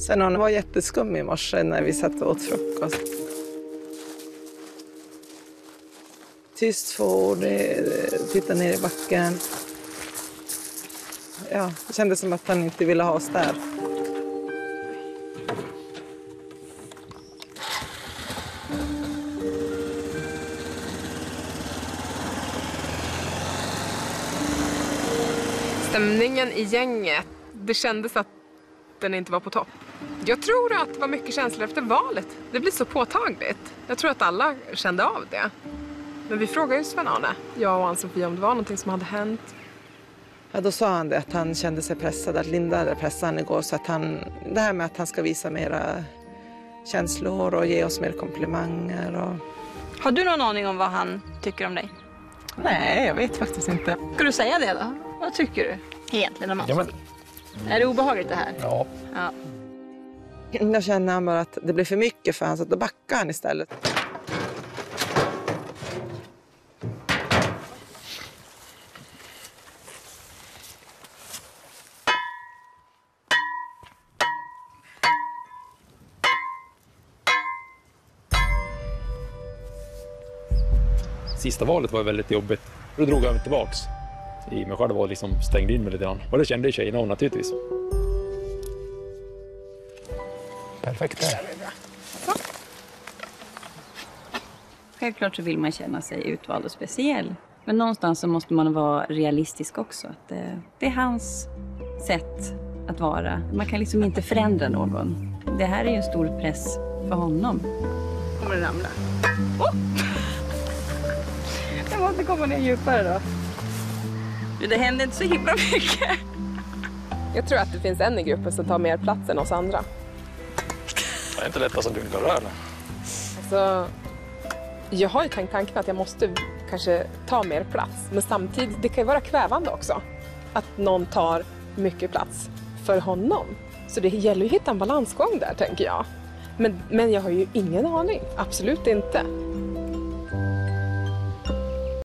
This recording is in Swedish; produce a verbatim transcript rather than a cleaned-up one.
Sen hon var jätteskum i morse när vi satt och åt frukost. Tyst får titta ner i backen. Ja, det kändes som att han inte ville ha oss där. Stämningen i gänget, det kändes att den inte var på topp. Jag tror att det var mycket känslor efter valet. Det blir så påtagligt. Jag tror att alla kände av det. Men vi frågade ju Sven-Arne, jag och Ann-Sofie, om det var någonting som hade hänt. Ja, då sa han det, att han kände sig pressad, att Linda hade pressat han igår. Så att han, det här med att han ska visa mera känslor och ge oss mer komplimanger. Och... Har du någon aning om vad han tycker om dig? Nej, jag vet faktiskt inte. Ska du säga det då? Vad tycker du egentligen om oss? Ja, men... Är det obehagligt det här? Ja. Ja. Jag känner han bara att det blir för mycket för han, så då backar han istället. Sista valet var väldigt jobbigt. Då drog jag tillbaks i mig själv och liksom stängde in mig lite grann. Och det kände tjejerna om naturligtvis. Perfekt där. Självklart så vill man känna sig utvald och speciell. Men någonstans så måste man vara realistisk också. Att det, det är hans sätt att vara. Man kan liksom inte förändra någon. Det här är ju en stor press för honom. Kommer det ramla? Oh! Jag måste komma ner djupare då. Det händer inte så himla mycket. Jag tror att det finns en i gruppen som tar mer plats än oss andra. Det är inte lättast att dunkar där. Alltså, jag har ju tänkt tanken att jag måste kanske ta mer plats. Men samtidigt, det kan ju vara kvävande också. Att någon tar mycket plats för honom. Så det gäller ju att hitta en balansgång där, tänker jag. Men, men jag har ju ingen aning. Absolut inte.